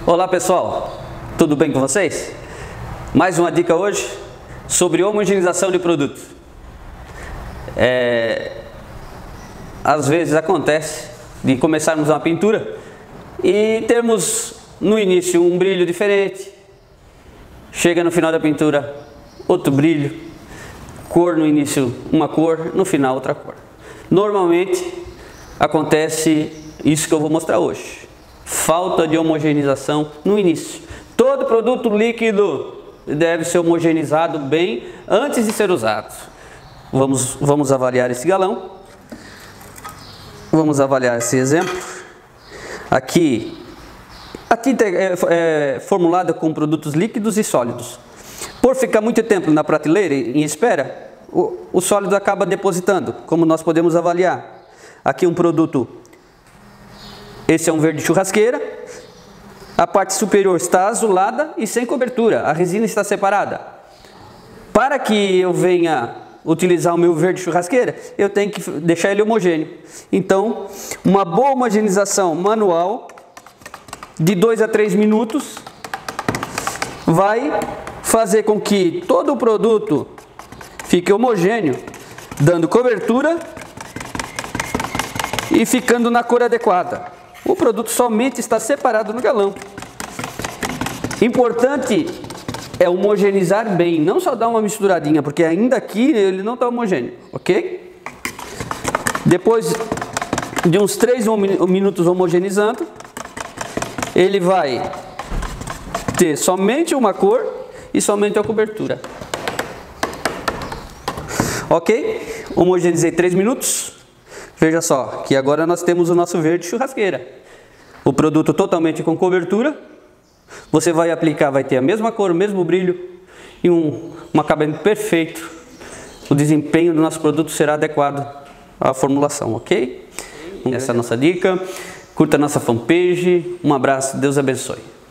Olá pessoal, tudo bem com vocês? Mais uma dica hoje sobre homogeneização de produto. Às vezes acontece de começarmos uma pintura e termos no início um brilho diferente, chega no final da pintura outro brilho, cor no início uma cor, no final outra cor. Normalmente acontece isso que eu vou mostrar hoje. Falta de homogeneização no início. Todo produto líquido deve ser homogeneizado bem antes de ser usado. Vamos avaliar esse galão. Vamos avaliar esse exemplo. Aqui a tinta é formulada com produtos líquidos e sólidos. Por ficar muito tempo na prateleira em espera, o sólido acaba depositando, como nós podemos avaliar. Aqui um produto. Esse é um verde churrasqueira, a parte superior está azulada e sem cobertura, a resina está separada. Para que eu venha utilizar o meu verde churrasqueira, eu tenho que deixar ele homogêneo. Então, uma boa homogeneização manual, de 2 a 3 minutos, vai fazer com que todo o produto fique homogêneo, dando cobertura e ficando na cor adequada. O produto somente está separado no galão. Importante é homogeneizar bem, não só dar uma misturadinha, porque ainda aqui ele não está homogêneo, ok? Depois de uns 3 minutos homogeneizando, ele vai ter somente uma cor e somente a cobertura. Ok? Homogeneizei 3 minutos. Veja só, que agora nós temos o nosso verde churrasqueira. O produto totalmente com cobertura. Você vai aplicar, vai ter a mesma cor, o mesmo brilho e um acabamento perfeito. O desempenho do nosso produto será adequado à formulação, ok? Essa é a nossa dica. Curta a nossa fanpage. Um abraço, Deus abençoe.